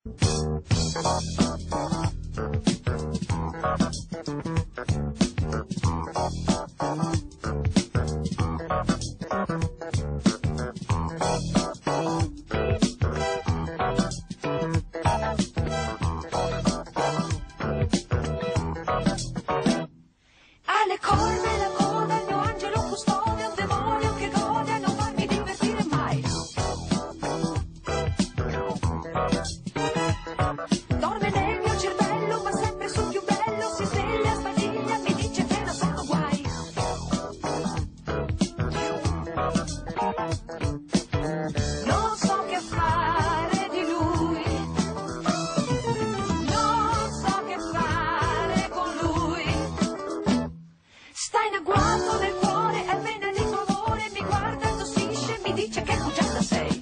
Alle corna la coda, il mio angelo custode, un demonio che gode a non farmi divertire mai. Dorme nel mio cervello, ma sempre sul più bello, si sveglia, sbagiglia, mi dice che non sono guai. Non so che fare di lui, non so che fare con lui. Sta in agguato nel cuore, appena di tuo amore mi guarda, tossisce, mi dice che bugiarda sei.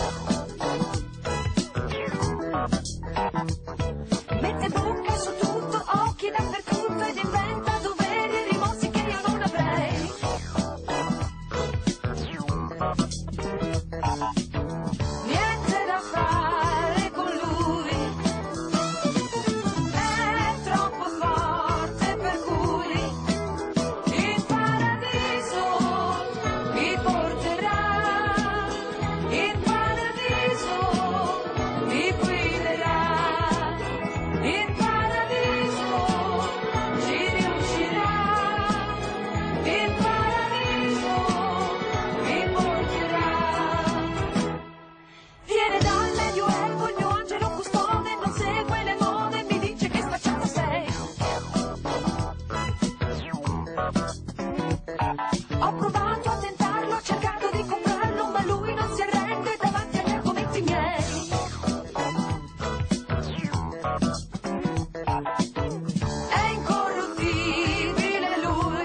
Mette bocca su tutto, occhi dappertutto ed inventa doveri e rimorsi che io non avrei. Niente da fare con lui, è troppo forte per cui in paradiso mi porterà, in paradiso mi guiderà, in paradiso ci riuscirà, in paradiso mi porterà. Viene dal Medioevo, il mio angelo custode, non segue le mode, mi dice che spacciata sei. Ho provato a tentarlo, ho cercato di comprarlo, ma lui non si arrende davanti agli argomenti miei. È incorruttibile lui,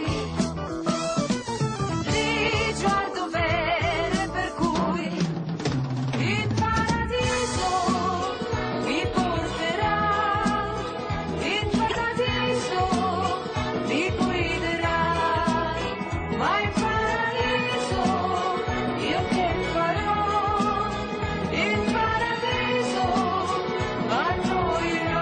ligio al dovere per cui in paradiso mi porterà, in paradiso mi guiderà, ma in paradiso io che farò? In paradiso annoierò.